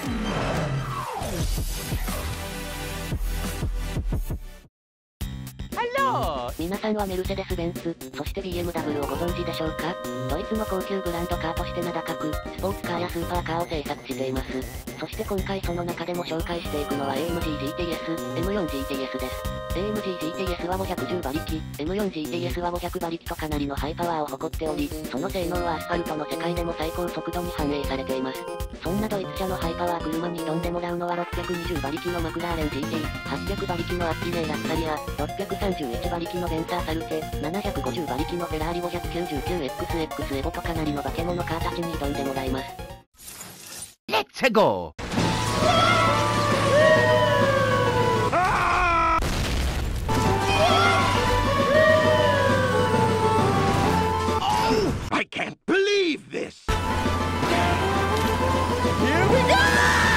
皆さんはメルセデス・ベンツ、そして BMW をご存知でしょうか？ドイツの高級ブランドカーとして名高く、スポーツカーやスーパーカーを製作しています。そして今回その中でも紹介していくのは AMG GTS、M4 GTS です。AMG GTS は510馬力、M4 GTS は500馬力とかなりのハイパワーを誇っており、その性能はアスファルトの世界でも最高速度に反映されています。そんなドイツ車のハイパワー車に挑んでもらうのは620馬力のマクラーレン GT、800馬力のアッピネーラッサリア、631馬力のベンツァーサルテ、750馬力のフェラーリ 599XX エボとかなりの化け物カーたちに挑んでもらいます。 レッツゴー！I can't believe this! Here we go!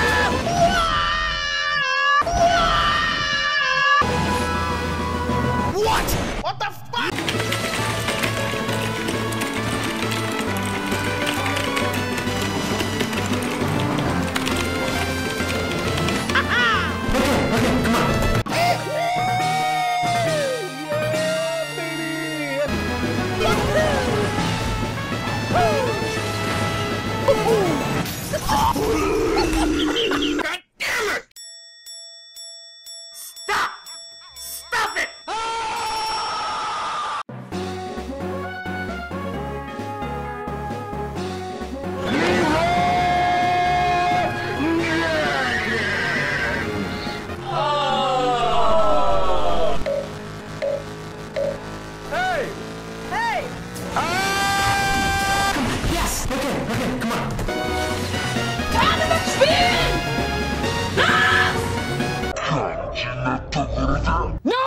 What? What the fuck? Okay, come on. God damn it! Stop! Stop it! Hey! Hey! Come on, yes! Okay, come on. No!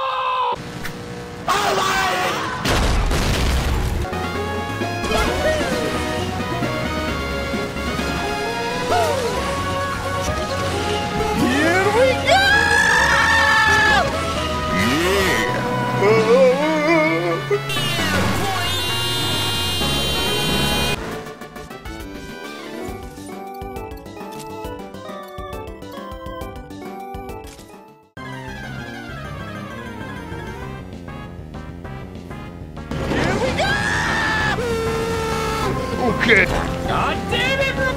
All right! Here we go! Okay. God damn it, bro!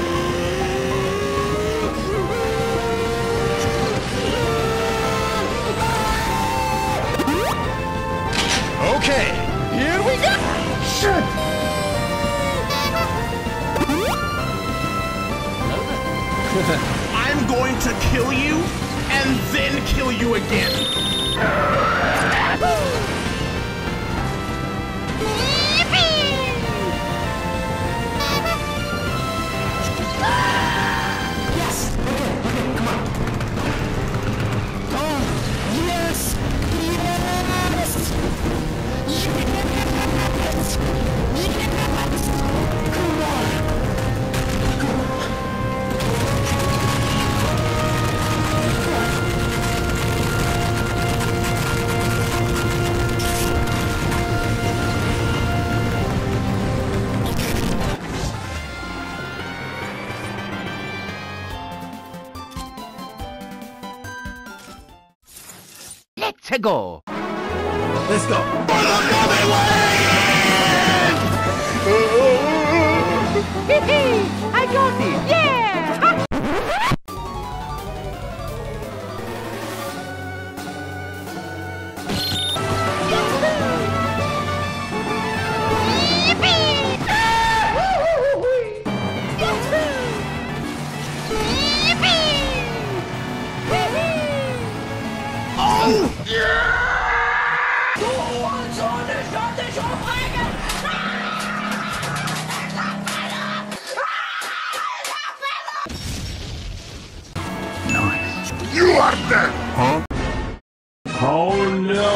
Okay, here we go! Shit! I'm going to kill you, and then kill you again. Yes! Okay, come on. Oh, yes! Yes! Yes! Yes! Come on! Let's go! Let's go! For the Northern Wing! I got it! Yeah! Oh! Yeah! Nice. You are dead! Huh? Oh no!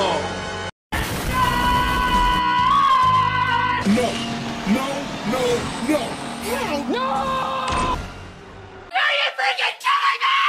No! No! No! No! No! No! Are you freaking killing me?!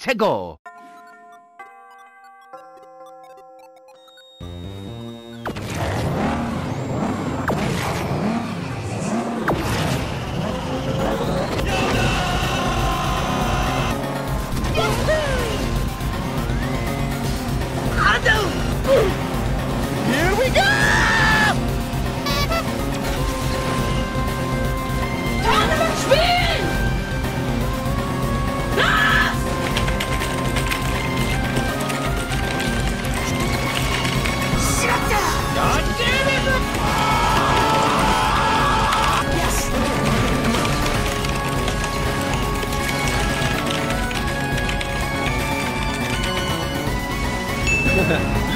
to go. Here we go! Tournament spin! Ah! Shut up! God damn it! Yes!